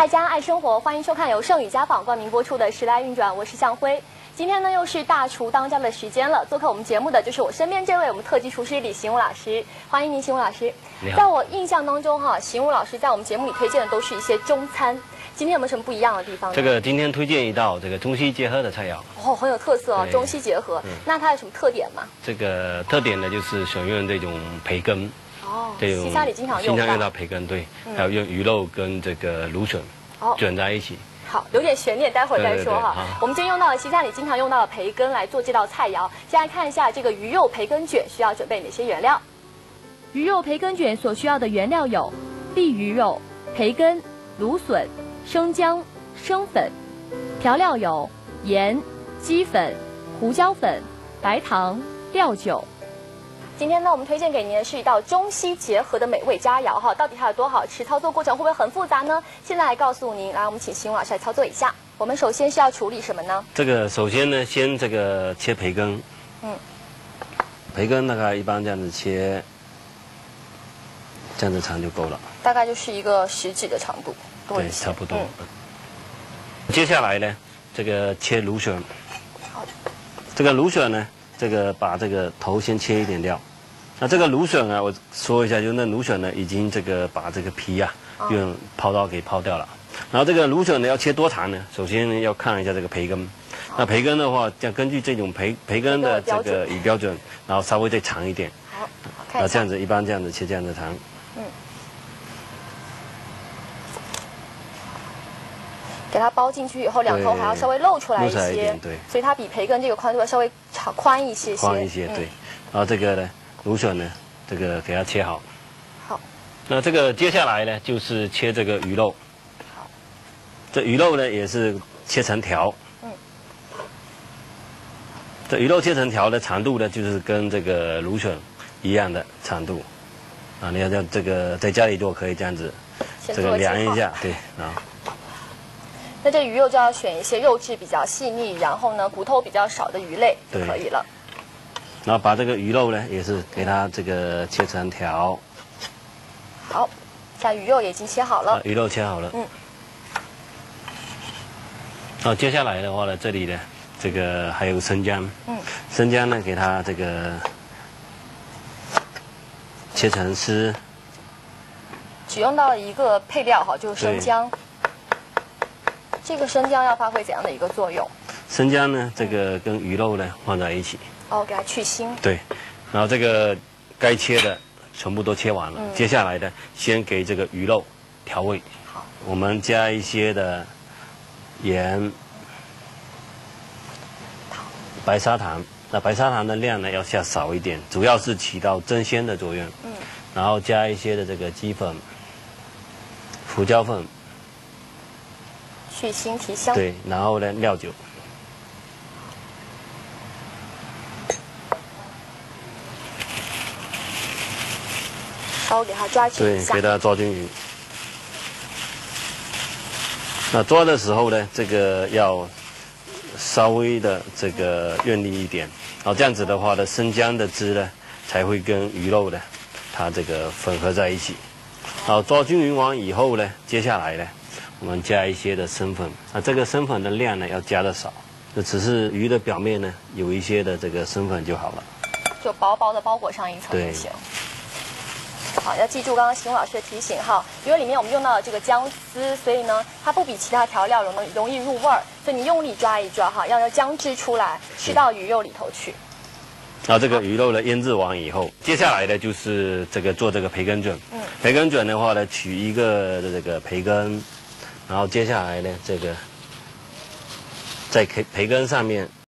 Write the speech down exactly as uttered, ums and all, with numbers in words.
爱家爱生活，欢迎收看由盛宇家纺冠名播出的《时来运转》，我是向辉。今天呢，又是大厨当家的时间了。做客我们节目的就是我身边这位我们特级厨师李行武老师，欢迎您，行武老师。在我印象当中哈，行武老师在我们节目里推荐的都是一些中餐。今天有没有什么不一样的地方呢？ 这个今天推荐一道这个中西结合的菜肴。 哦，很有特色哦，中西结合。嗯、那它有什么特点吗？ 这个特点呢，就是选用这种培根。 哦， 这种西餐里经常用到。 经常用到培根，对，嗯、还有用鱼肉跟这个芦笋哦卷在一起。 好，留点悬念，待会儿再说哈。我们今天用到了西餐里经常用到的培根来做这道菜肴。先来看一下这个鱼肉培根卷需要准备哪些原料。 鱼肉培根卷所需要的原料有鳖鱼肉、培根、芦笋、生姜、生粉。调料有盐、鸡粉、胡椒粉、白糖、料酒。 今天呢，我们推荐给您的是一道中西结合的美味佳肴哈，到底它有多好吃？操作过程会不会很复杂呢？现在来告诉您，来，我们请邢老师来操作一下。我们首先是要处理什么呢？ 这个首先呢，先这个切培根，嗯，培根大概一般这样子切，这样子长就够了， 大概就是一个食指的长度，多一些， 对，差不多。嗯、接下来呢，这个切芦笋， 好， 这个芦笋呢，这个把这个头先切一点掉。那这个芦笋啊，我说一下，就那芦笋呢，已经这个把这个皮啊，用抛刀给抛掉了。然后这个芦笋呢，要切多长呢？首先呢，要看一下这个培根。那培根的话，要根据这种培培根的这个以标准，然后稍微再长一点。 好，看一下。 那这样子一般这样子切这样子长。嗯。 给它包进去以后，两头还要稍微露出来一些。 一点，对。 所以它比培根这个宽度要稍微长宽一些些。 宽一些，对。然后这个呢？芦笋呢，这个给它切好。 好。 那这个接下来呢，就是切这个鱼肉。好。这鱼肉呢，也是切成条。嗯。这鱼肉切成条的长度呢，就是跟这个芦笋一样的长度。啊，你要这样这个在家里做可以这样子，这个量一下，对啊。 那这鱼肉就要选一些肉质比较细腻，然后呢骨头比较少的鱼类就可以了。 然后把这个鱼肉呢，也是给它这个切成条。 好，像鱼肉也已经切好了。 啊、鱼肉切好了。嗯。好，接下来的话呢，这里呢，这个还有生姜。嗯。生姜呢，给它这个切成丝。 只用到了一个配料哈，就是生姜。这个生姜要发挥怎样的一个作用？ 生姜呢，这个跟鱼肉呢放在一起。 哦，给它去腥。 对，然后这个该切的全部都切完了，嗯、接下来呢，先给这个鱼肉调味。好，我们加一些的盐、白砂糖。那白砂糖的量呢要下少一点，主要是起到增鲜的作用。嗯。然后加一些的这个鸡粉、胡椒粉， 去腥提香。 对，然后呢料酒。 稍微给它抓均匀一下。 对，给它抓均匀。那抓的时候呢，这个要稍微的这个用力一点，然后这样子的话呢，生姜的汁呢才会跟鱼肉呢它这个混合在一起。然后抓均匀完以后呢，接下来呢，我们加一些的生粉。那这个生粉的量呢要加的少，那只是鱼的表面呢有一些的这个生粉就好了。就薄薄的包裹上一层就行。好，要记住刚刚邢老师的提醒哈，因为里面我们用到了这个姜丝，所以呢，它不比其他调料容易容易入味儿，所以你用力抓一抓哈，要让姜汁出来，吃到鱼肉里头去。 然后这个鱼肉呢腌制完以后，接下来呢就是这个做这个培根卷。嗯。培根卷的话呢，取一个的这个培根，然后接下来呢这个在培培根上面